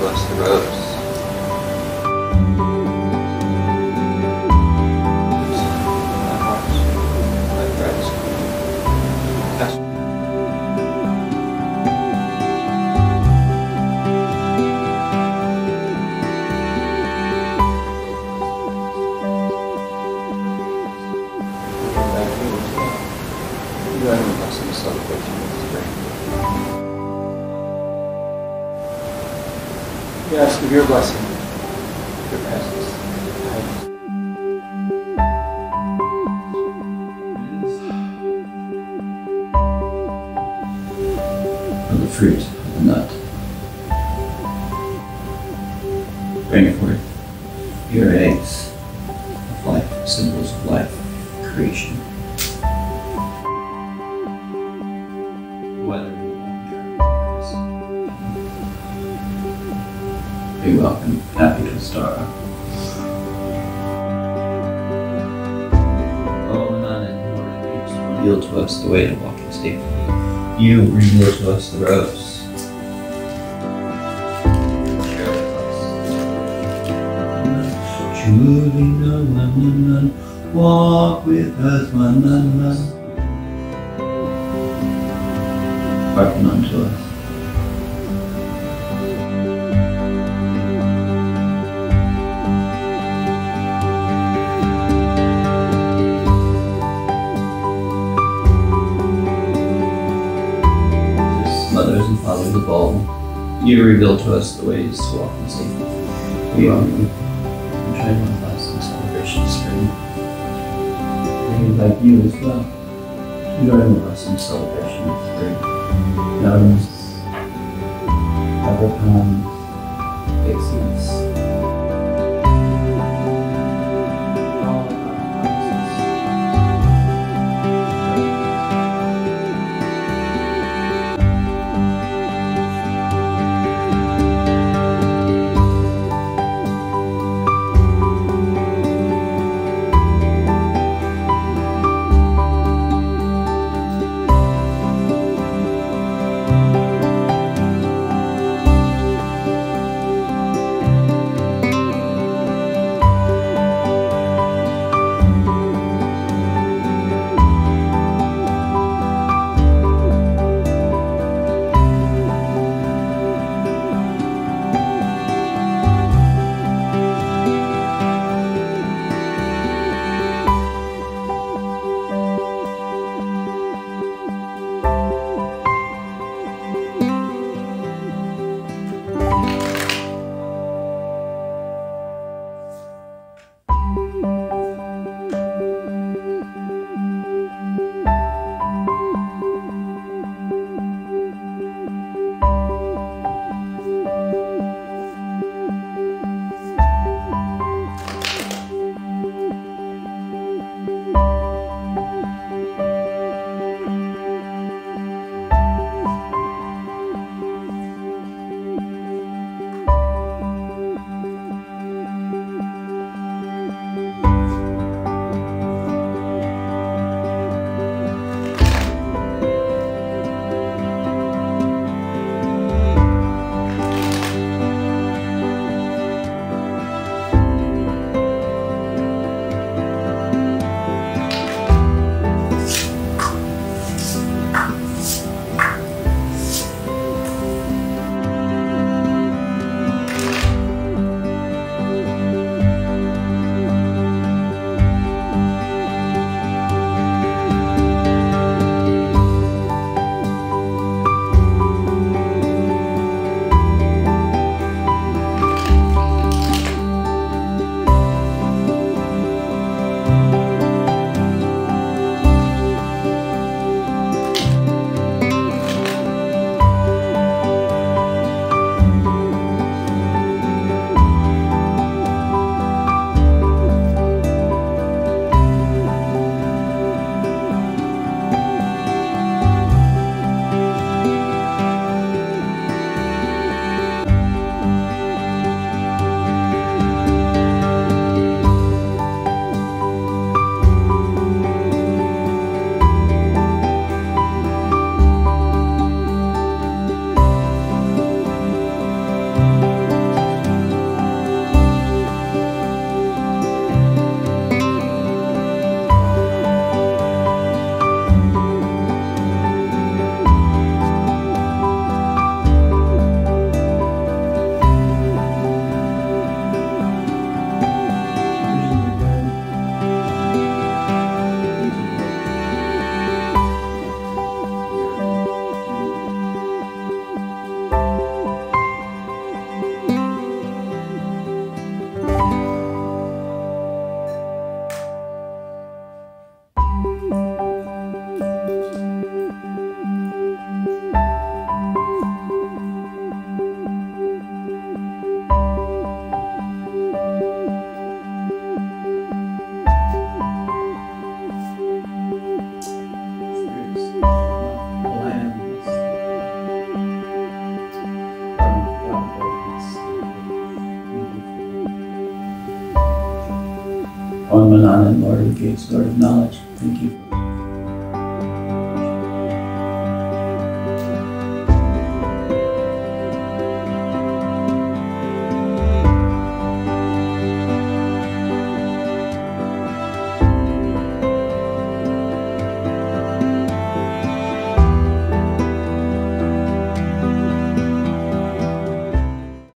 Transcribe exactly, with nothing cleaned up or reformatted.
us the rose. We ask of your blessing, your presence. Of the fruit of the nut. Bring forth your eggs of life, symbols of life, creation. Whether be welcome, happy to star. Oh, none and Lord, reveal to us the way to walk in safety. You reveal to us the rose. Share with us. Truly no one, none, walk with us, one, none, none. Hearken unto us. Mothers and fathers of all, you reveal to us the ways to walk in safety. We honor you and join with us in celebration of spring. We invite you as well to join with us in celebration of spring. Gnomes, leprechauns, pixies. going on, and Lord of the gates, Lord of knowledge. Thank you for